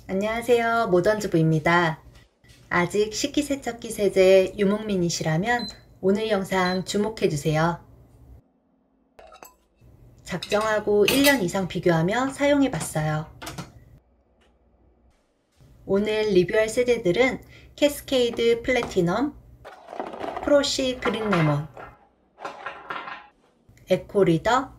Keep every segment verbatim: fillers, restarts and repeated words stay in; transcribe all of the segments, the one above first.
안녕하세요. 모던주부입니다. 아직 식기세척기 세제 유목민이시라면 오늘 영상 주목해주세요. 작정하고 일 년 이상 비교하며 사용해봤어요. 오늘 리뷰할 세제들은 캐스케이드 플래티넘, 프로시 그린레몬, 에코리더,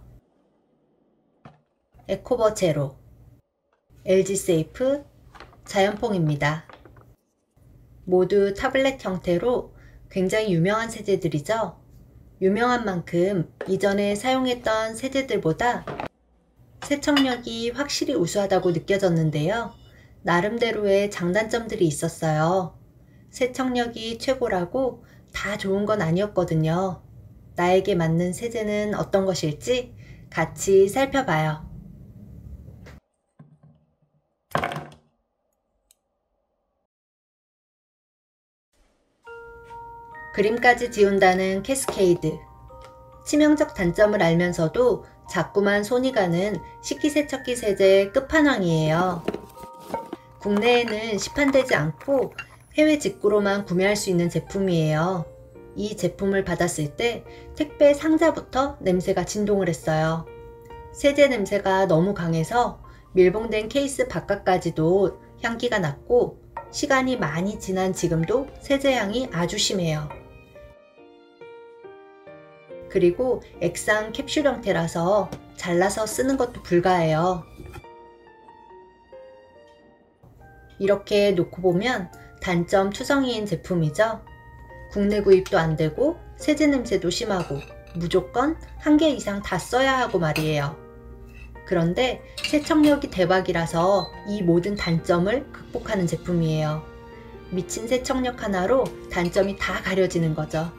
에코버 제로, 엘지세이프, 자연퐁입니다. 모두 타블렛 형태로 굉장히 유명한 세제들이죠. 유명한 만큼 이전에 사용했던 세제들보다 세척력이 확실히 우수하다고 느껴졌는데요. 나름대로의 장단점들이 있었어요. 세척력이 최고라고 다 좋은 건 아니었거든요. 나에게 맞는 세제는 어떤 것일지 같이 살펴봐요. 그림까지 지운다는 캐스케이드. 치명적 단점을 알면서도 자꾸만 손이 가는 식기세척기 세제의 끝판왕이에요. 국내에는 시판되지 않고 해외 직구로만 구매할 수 있는 제품이에요. 이 제품을 받았을 때 택배 상자부터 냄새가 진동을 했어요. 세제 냄새가 너무 강해서 밀봉된 케이스 바깥까지도 향기가 났고, 시간이 많이 지난 지금도 세제 향이 아주 심해요. 그리고 액상 캡슐 형태라서 잘라서 쓰는 것도 불가해요. 이렇게 놓고 보면 단점 투성이인 제품이죠. 국내 구입도 안되고 세제 냄새도 심하고 무조건 한 개 이상 다 써야 하고 말이에요. 그런데 세척력이 대박이라서 이 모든 단점을 극복하는 제품이에요. 미친 세척력 하나로 단점이 다 가려지는 거죠.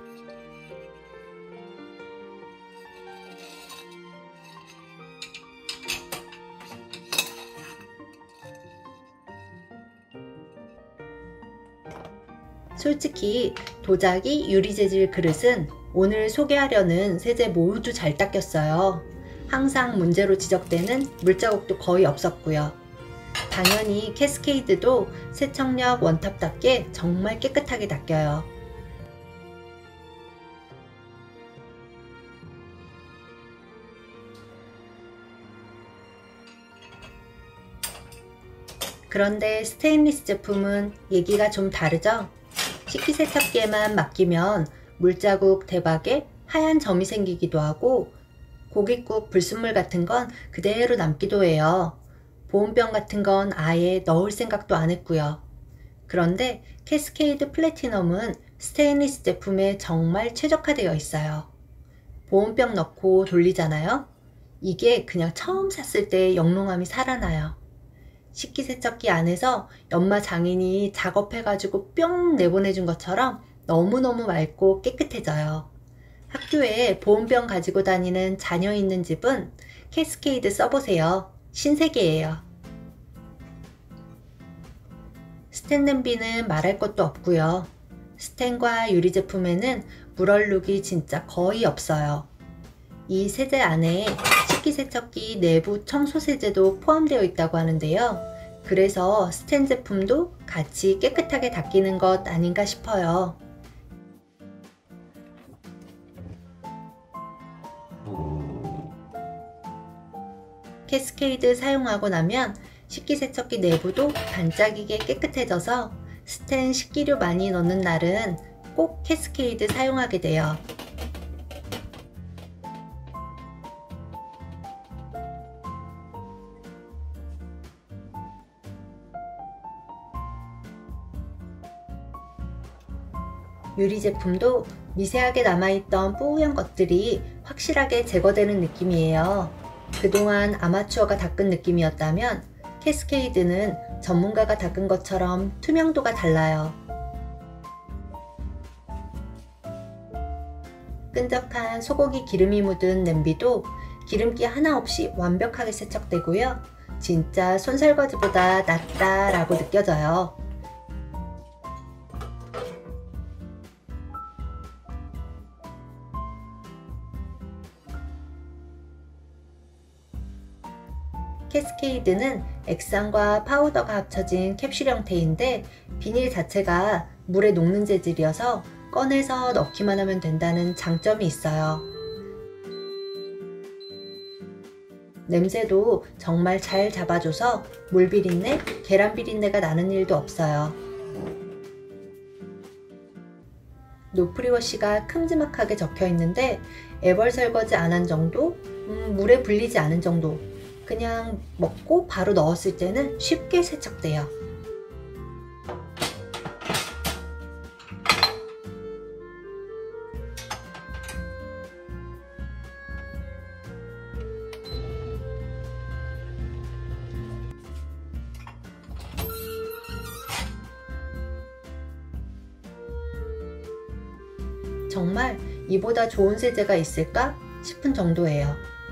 솔직히 도자기 유리 재질 그릇은 오늘 소개하려는 세제 모두 잘 닦였어요. 항상 문제로 지적되는 물자국도 거의 없었고요. 당연히 캐스케이드도 세척력 원탑답게 정말 깨끗하게 닦여요. 그런데 스테인리스 제품은 얘기가 좀 다르죠? 식기세척기에만 맡기면 물자국 대박에 하얀 점이 생기기도 하고 고깃국 불순물 같은 건 그대로 남기도 해요. 보온병 같은 건 아예 넣을 생각도 안 했고요. 그런데 캐스케이드 플래티넘은 스테인리스 제품에 정말 최적화되어 있어요. 보온병 넣고 돌리잖아요. 이게 그냥 처음 샀을 때 영롱함이 살아나요. 식기세척기 안에서 연마 장인이 작업해가지고 뿅 내보내준 것처럼 너무너무 맑고 깨끗해져요. 학교에 보온병 가지고 다니는 자녀 있는 집은 캐스케이드 써보세요. 신세계예요. 스텐 냄비는 말할 것도 없고요. 스텐과 유리 제품에는 물 얼룩이 진짜 거의 없어요. 이 세제 안에 식기세척기 내부 청소 세제도 포함되어 있다고 하는데요. 그래서 스텐 제품도 같이 깨끗하게 닦이는 것 아닌가 싶어요. 캐스케이드 사용하고 나면 식기세척기 내부도 반짝이게 깨끗해져서 스텐 식기류 많이 넣는 날은 꼭 캐스케이드 사용하게 돼요. 유리 제품도 미세하게 남아있던 뿌연 것들이 확실하게 제거되는 느낌이에요. 그동안 아마추어가 닦은 느낌이었다면 캐스케이드는 전문가가 닦은 것처럼 투명도가 달라요. 끈적한 소고기 기름이 묻은 냄비도 기름기 하나 없이 완벽하게 세척되고요. 진짜 손설거지보다 낫다 라고 느껴져요. 캐스케이드는 액상과 파우더가 합쳐진 캡슐 형태인데 비닐 자체가 물에 녹는 재질이어서 꺼내서 넣기만 하면 된다는 장점이 있어요. 냄새도 정말 잘 잡아줘서 물 비린내, 계란 비린내가 나는 일도 없어요. 노프리워시가 큼지막하게 적혀 있는데 애벌 설거지 안 한 정도, 음, 물에 불리지 않은 정도, 그냥 먹고 바로 넣었을 때는 쉽게 세척돼요. 정말 이보다 좋은 세제가 있을까 싶은 정도예요.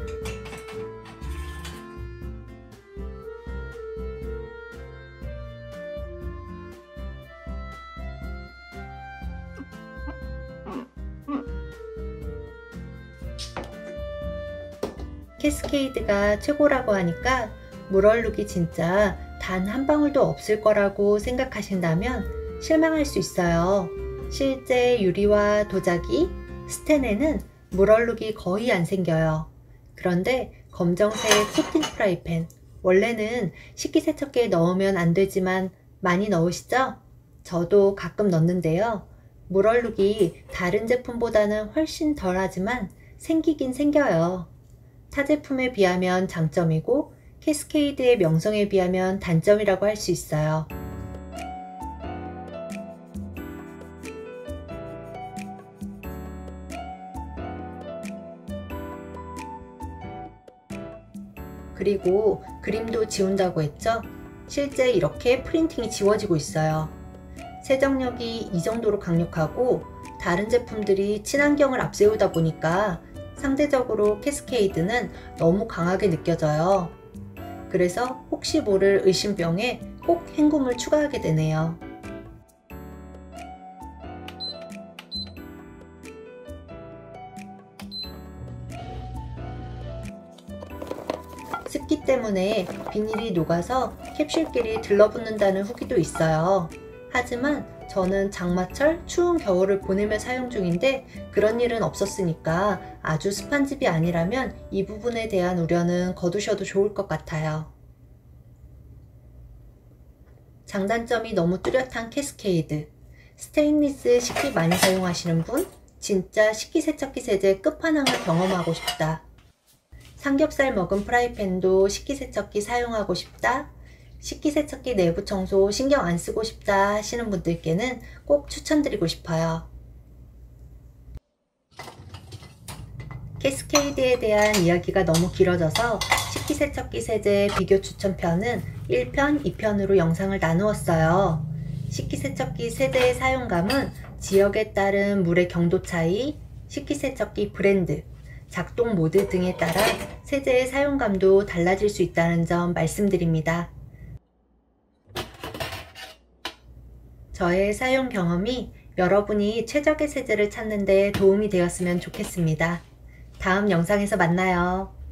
캐스케이드가 최고라고 하니까 물 얼룩이 진짜 단 한 방울도 없을 거라고 생각하신다면 실망할 수 있어요. 실제 유리와 도자기, 스텐에는 물 얼룩이 거의 안 생겨요. 그런데 검정색 코팅 프라이팬, 원래는 식기세척기에 넣으면 안 되지만 많이 넣으시죠? 저도 가끔 넣는데요. 물 얼룩이 다른 제품보다는 훨씬 덜 하지만 생기긴 생겨요. 타 제품에 비하면 장점이고 캐스케이드의 명성에 비하면 단점이라고 할 수 있어요. 그리고 그림도 지운다고 했죠? 실제 이렇게 프린팅이 지워지고 있어요. 세정력이 이 정도로 강력하고 다른 제품들이 친환경을 앞세우다 보니까 상대적으로 캐스케이드는 너무 강하게 느껴져요. 그래서 혹시 모를 의심병에 꼭 헹굼을 추가하게 되네요. 습기 때문에 비닐이 녹아서 캡슐끼리 들러붙는다는 후기도 있어요. 하지만 저는 장마철 추운 겨울을 보내며 사용 중인데 그런 일은 없었으니까 아주 습한 집이 아니라면 이 부분에 대한 우려는 거두셔도 좋을 것 같아요. 장단점이 너무 뚜렷한 캐스케이드. 스테인리스 식기 많이 사용하시는 분? 진짜 식기세척기 세제 끝판왕을 경험하고 싶다. 삼겹살 먹은 프라이팬도 식기세척기 사용하고 싶다. 식기세척기 내부 청소 신경 안 쓰고 싶다 하시는 분들께는 꼭 추천드리고 싶어요. 캐스케이드에 대한 이야기가 너무 길어져서 식기세척기 세제 비교 추천편은 일 편, 이 편으로 영상을 나누었어요. 식기세척기 세제의 사용감은 지역에 따른 물의 경도 차이, 식기세척기 브랜드, 작동 모드 등에 따라 세제의 사용감도 달라질 수 있다는 점 말씀드립니다. 저의 사용 경험이 여러분이 최적의 세제를 찾는 데 도움이 되었으면 좋겠습니다. 다음 영상에서 만나요.